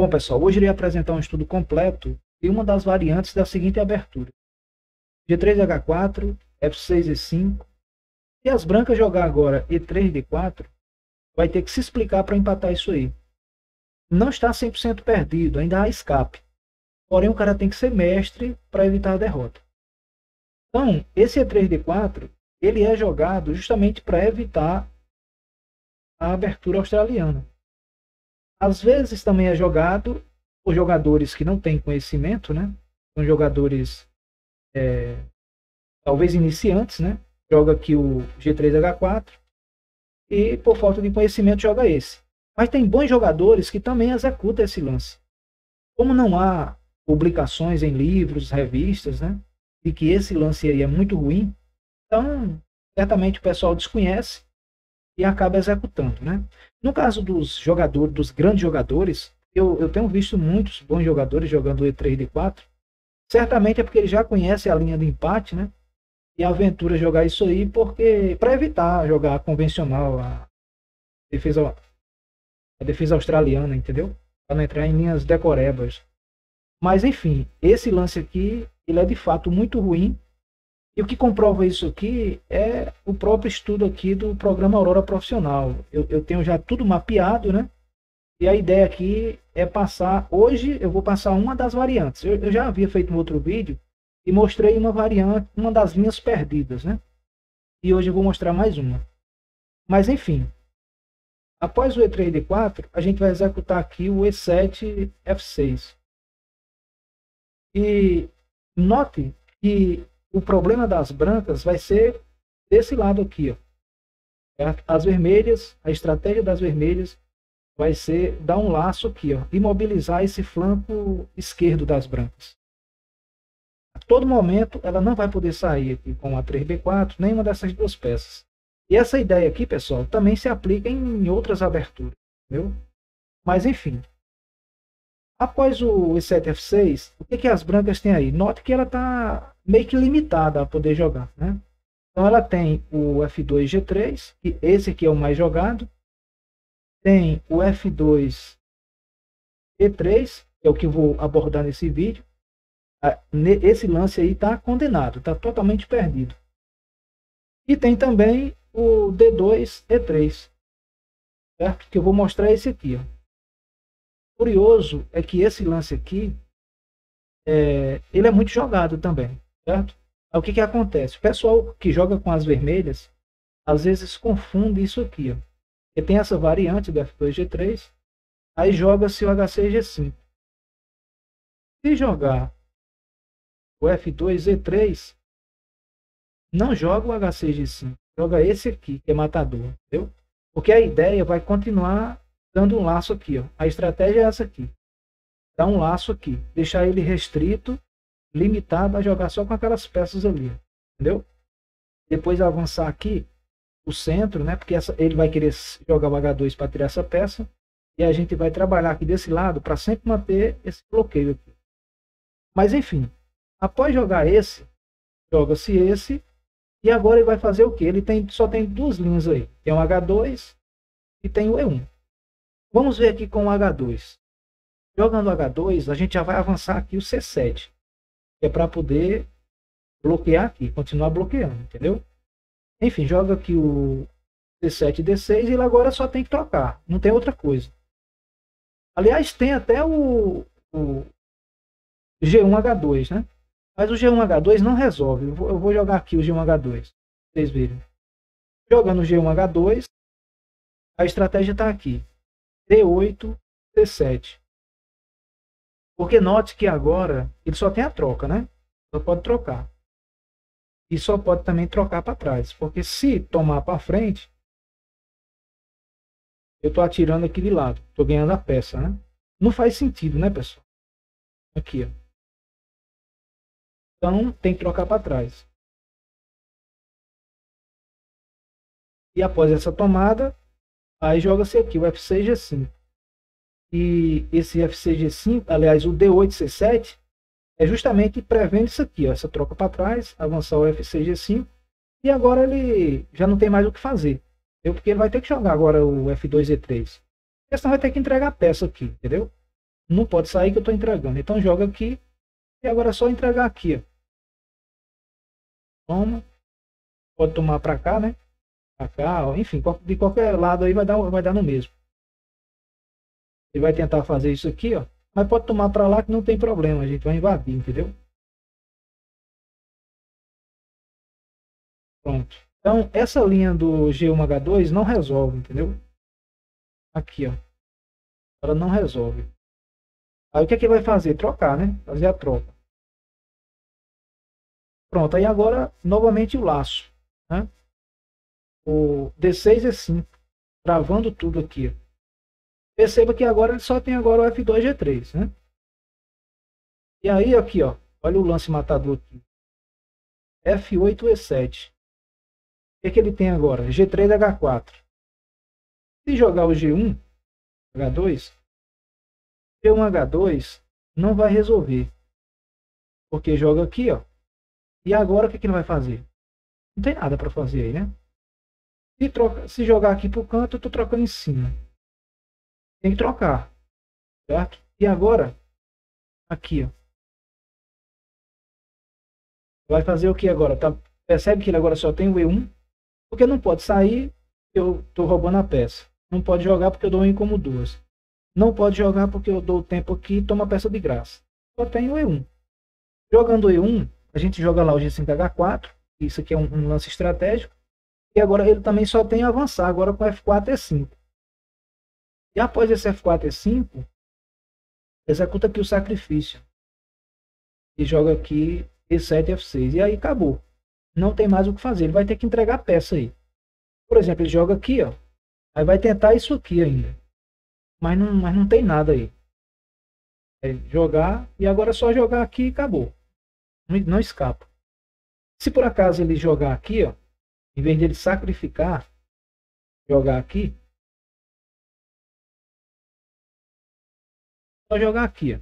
Bom, pessoal, hoje irei apresentar um estudo completo de uma das variantes da seguinte abertura: G3H4, F6E5, e as brancas jogar agora E3D4, vai ter que se explicar para empatar isso aí. Não está 100% perdido, ainda há escape. Porém, o cara tem que ser mestre para evitar a derrota. Então, esse E3D4, ele é jogado justamente para evitar a abertura australiana. Às vezes também é jogado por jogadores que não têm conhecimento, né? São jogadores talvez iniciantes, né? Joga aqui o G3H4 e por falta de conhecimento joga esse. Mas tem bons jogadores que também executam esse lance. Como não há publicações em livros, revistas, né? De que esse lance aí é muito ruim, então certamente o pessoal desconhece e acaba executando, né? No caso dos jogadores, dos grandes jogadores, eu tenho visto muitos bons jogadores jogando E3D4. Certamente é porque eles já conhecem a linha de empate, né? E aventura jogar isso aí porque para evitar jogar convencional, a defesa australiana, entendeu? Para não entrar em linhas decorebas. Mas enfim, esse lance aqui, ele é de fato muito ruim. E o que comprova isso aqui é o próprio estudo aqui do programa Aurora Profissional. Eu tenho já tudo mapeado, né? E a ideia aqui é passar, hoje eu vou passar uma das variantes. Eu já havia feito um outro vídeo e mostrei uma variante, uma das linhas perdidas, né? E hoje eu vou mostrar mais uma. Mas enfim, após o E3D4, a gente vai executar aqui o E7 F6. E note que o problema das brancas vai ser desse lado aqui, ó. As vermelhas, a estratégia das vermelhas vai ser dar um laço aqui, ó, imobilizar esse flanco esquerdo das brancas. A todo momento ela não vai poder sair aqui com a 3B4, nenhuma dessas duas peças. E essa ideia aqui, pessoal, também se aplica em outras aberturas, entendeu? Mas enfim, após o E7F6, o que as brancas têm aí? Note que ela está meio que limitada a poder jogar, né? Então ela tem o F2G3, que esse aqui é o mais jogado. Tem o F2E3, que é o que eu vou abordar nesse vídeo. Esse lance aí está condenado, está totalmente perdido. E tem também o D2E3, certo? Que eu vou mostrar esse aqui, ó. Curioso é que esse lance aqui, ele é muito jogado também, certo? Aí, o que acontece? O pessoal que joga com as vermelhas, às vezes confunde isso aqui, ó. Porque tem essa variante do F2G3, aí joga-se o H6G5. Se jogar o F2E3, não joga o H6G5, joga esse aqui, que é matador, entendeu? Porque a ideia vai continuar dando um laço aqui, ó. A estratégia é essa aqui. Dar um laço aqui, deixar ele restrito, limitado a jogar só com aquelas peças ali, entendeu? Depois avançar aqui o centro, né? Porque ele vai querer jogar o H2 para tirar essa peça, e a gente vai trabalhar aqui desse lado para sempre manter esse bloqueio aqui. Mas enfim, após jogar esse, joga-se esse, e agora ele vai fazer o que? Ele só tem duas linhas aí, tem o H2 e tem o E1. Vamos ver aqui com o H2. Jogando o H2, a gente já vai avançar aqui o C7, que é para poder bloquear aqui, continuar bloqueando, entendeu? Enfim, joga aqui o C7 e D6 e ele agora só tem que trocar, não tem outra coisa. Aliás, tem até o G1H2, né? Mas o G1H2 não resolve. Eu vou jogar aqui o G1H2, vocês verem. Jogando o G1H2, a estratégia está aqui. D8, C7. Porque note que agora ele só tem a troca, né? Só pode trocar. E só pode também trocar para trás. Porque se tomar para frente, eu estou atirando aqui de lado. Estou ganhando a peça, né? Não faz sentido, né, pessoal? Aqui, ó. Então tem que trocar para trás. E após essa tomada, aí joga-se aqui o F6G5. E esse F6G5, aliás, o D8C7, é justamente prevendo isso aqui, ó, essa troca para trás, avançar o F6G5, e agora ele já não tem mais o que fazer, porque ele vai ter que jogar agora o F2E3. Porque senão vai ter que entregar a peça aqui, entendeu? não pode sair que eu estou entregando. Então joga aqui e agora é só entregar aqui, ó. Toma, pode tomar para cá, né? Para cá, ó. Enfim, de qualquer lado aí vai dar no mesmo. Ele vai tentar fazer isso aqui, ó, mas pode tomar para lá que não tem problema, a gente vai invadir, entendeu? Pronto. Então, essa linha do G1H2 não resolve, entendeu? Aqui, ó. Ela não resolve. Aí o que é que ele vai fazer? Trocar, né? Fazer a troca. Pronto, aí agora, novamente o laço, né? O D6 e 5, travando tudo aqui, ó. Perceba que agora ele só tem agora o F2 G3, né? E aí aqui, ó, olha o lance matador aqui. F8 E7. O que é que ele tem agora? G3 H4. Se jogar o G1 H2, G1 H2 não vai resolver. Porque joga aqui, ó. E agora o que é que ele vai fazer? Não tem nada para fazer aí, né? Se jogar aqui pro canto, eu tô trocando em cima. Tem que trocar, certo? E agora, aqui, ó. Vai fazer o que agora? Tá? Percebe que ele agora só tem o E1? Porque não pode sair, eu tô roubando a peça. Não pode jogar porque eu dou um como duas. Não pode jogar porque eu dou o tempo aqui e tomo a peça de graça. Só tem o E1. Jogando o E1, a gente joga lá o G5H4. Isso aqui é um lance estratégico. E agora ele também só tem a avançar agora com F4 E5. E após esse F4 E5, executa aqui o sacrifício. E joga aqui E7 F6. E aí acabou. Não tem mais o que fazer. Ele vai ter que entregar a peça aí. Por exemplo, ele joga aqui, ó. Aí vai tentar isso aqui ainda. Mas não tem nada aí. É jogar e agora é só jogar aqui e acabou. Não escapa. Se por acaso ele jogar aqui, ó, em vez de ele sacrificar, jogar aqui, só jogar aqui, ó.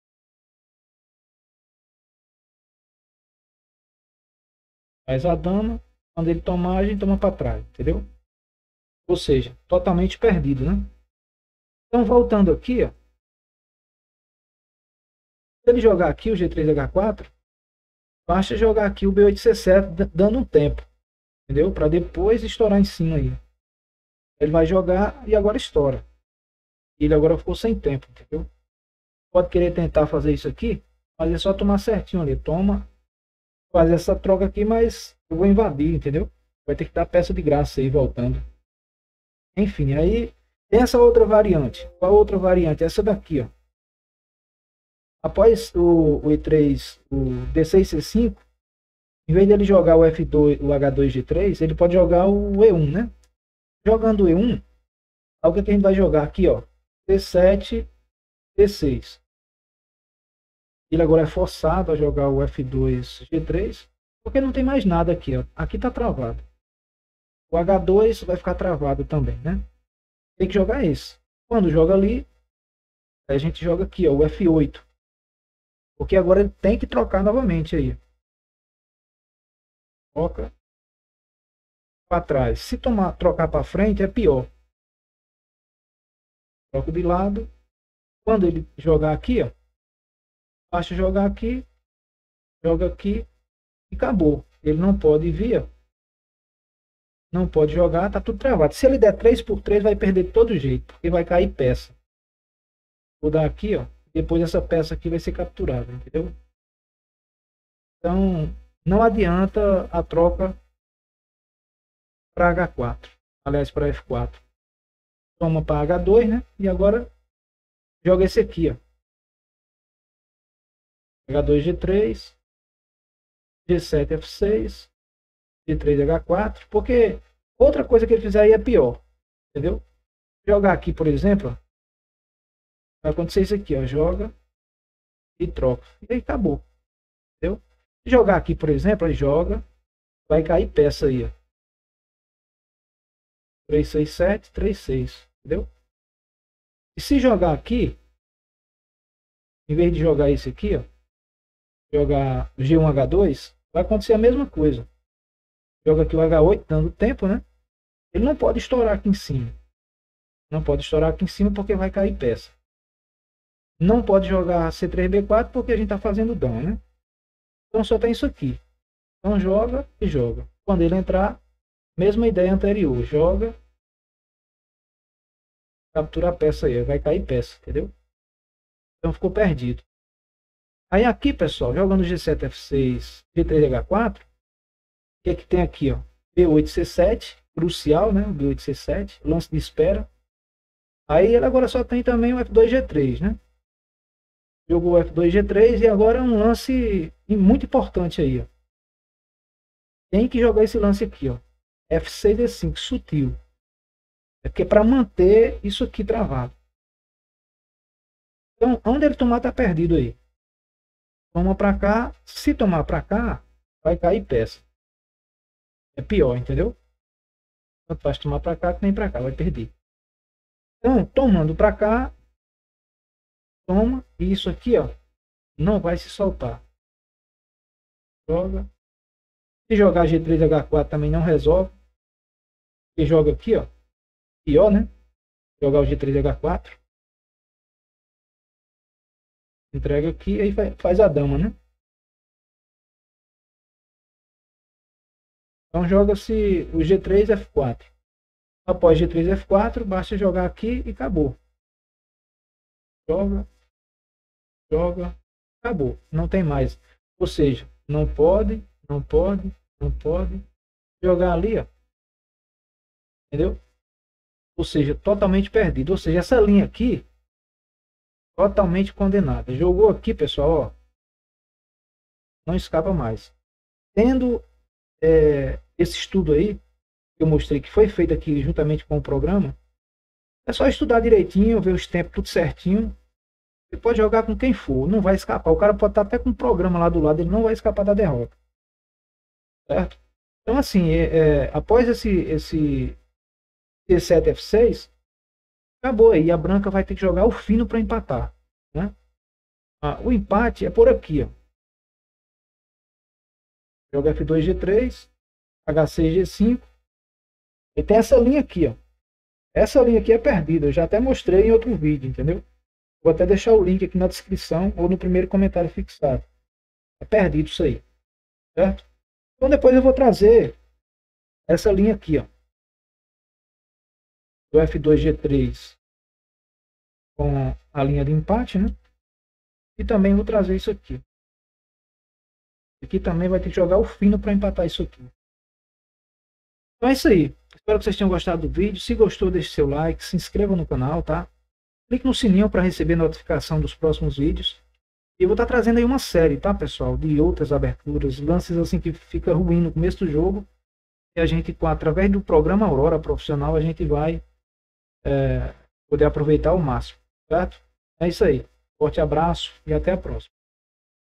Faz a dama, quando ele tomar, a gente toma para trás, entendeu? Ou seja, totalmente perdido, né? Então, voltando aqui, ó. Se ele jogar aqui o G3H4, basta jogar aqui o B8C7 dando um tempo, entendeu? Para depois estourar em cima aí. Ele vai jogar e agora estoura. Ele agora ficou sem tempo, entendeu? Pode querer tentar fazer isso aqui, mas é só tomar certinho ali. Toma, fazer essa troca aqui, mas eu vou invadir, entendeu? Vai ter que dar peça de graça aí voltando. Enfim, aí tem essa outra variante. Qual outra variante? Essa daqui, ó. Após o E3, o D6 C5, em vez dele jogar o F2, o H2G3, ele pode jogar o E1, né? Jogando o E1, o que a gente vai jogar aqui, ó, D7, D6. Ele agora é forçado a jogar o F2G3, porque não tem mais nada aqui, ó. Aqui tá travado. O H2 vai ficar travado também, né? Tem que jogar esse. Quando joga ali, a gente joga aqui, ó, o F8. Porque agora ele tem que trocar novamente aí. Troca para trás. Se trocar para frente é pior. Troca de lado. Quando ele jogar aqui, ó, basta jogar aqui, joga aqui e acabou. Ele não pode vir, ó. Não pode jogar, tá tudo travado. Se ele der 3x3, vai perder de todo jeito, porque vai cair peça. Vou dar aqui, ó. Depois essa peça aqui vai ser capturada, entendeu? Então, não adianta a troca para H4. Aliás, para F4. Toma para H2, né? E agora joga esse aqui, ó. H2G3, G7 F6, G3 H4, porque outra coisa que ele fizer aí é pior, entendeu? Jogar aqui, por exemplo, ó, vai acontecer isso aqui, ó, joga e troca, e aí acabou, entendeu? Jogar aqui, por exemplo, aí joga, vai cair peça aí, ó. 3, 6, 7, 3, 6, entendeu? E se jogar aqui, em vez de jogar esse aqui, ó, jogar G1H2, vai acontecer a mesma coisa. Joga aqui o H8, dando tempo, né? Ele não pode estourar aqui em cima. Não pode estourar aqui em cima porque vai cair peça. Não pode jogar C3B4 porque a gente está fazendo down, né? Então só tem isso aqui. Então joga e joga. Quando ele entrar, mesma ideia anterior. Joga, captura a peça aí. Vai cair peça, entendeu? Então ficou perdido. Aí aqui, pessoal, jogando G7, F6, G3, H4, o que é que tem aqui, ó? B8, C7, crucial, né? O B8, C7, lance de espera. Aí ele agora só tem também o F2, G3, né? Jogou o F2, G3 e agora um lance muito importante aí, ó. Tem que jogar esse lance aqui, ó. F6, E5, sutil. É porque é para manter isso aqui travado. Então, onde ele tomar, tá perdido aí. Toma para cá. Se tomar para cá, vai cair peça. É pior, entendeu? Tanto faz tomar para cá que nem para cá, vai perder. Então, tomando para cá, toma. E isso aqui, ó, não vai se soltar. Joga. Se jogar G3, H4 também não resolve. E joga aqui, ó. Pior, né? Jogar o G3, H4. Entrega aqui, aí faz a dama, né? Então joga-se o G3, F4. Após G3, F4, basta jogar aqui e acabou. Joga, joga, acabou. Não tem mais. Ou seja, não pode jogar ali, ó. Entendeu? Ou seja, totalmente perdido. Ou seja, essa linha aqui, totalmente condenada. Jogou aqui, pessoal, ó. Não escapa mais. Tendo esse estudo aí, que eu mostrei que foi feito aqui juntamente com o programa, é só estudar direitinho, ver os tempos tudo certinho. Você pode jogar com quem for, não vai escapar. O cara pode estar até com um programa lá do lado, ele não vai escapar da derrota. Certo? Então, assim, após esse T7, F6, acabou aí. A branca vai ter que jogar o fino para empatar. Né? O empate é por aqui. Ó. Joga F2, G3, H6, G5. E tem essa linha aqui. Ó. Essa linha aqui é perdida. Eu já até mostrei em outro vídeo, entendeu? Vou até deixar o link aqui na descrição ou no primeiro comentário fixado. É perdido isso aí. Certo? Então depois eu vou trazer essa linha aqui, ó. Do F2, G3 com a linha de empate, né? E também vou trazer isso aqui. Aqui também vai ter que jogar o fino para empatar isso aqui. Então é isso aí. Espero que vocês tenham gostado do vídeo. Se gostou, deixe seu like, se inscreva no canal, tá? Clique no sininho para receber notificação dos próximos vídeos. E eu vou estar trazendo aí uma série, tá, pessoal? De outras aberturas, lances assim que fica ruim no começo do jogo. E a gente, através do programa Aurora Profissional, a gente vai poder aproveitar ao máximo, certo? É isso aí. Forte abraço e até a próxima.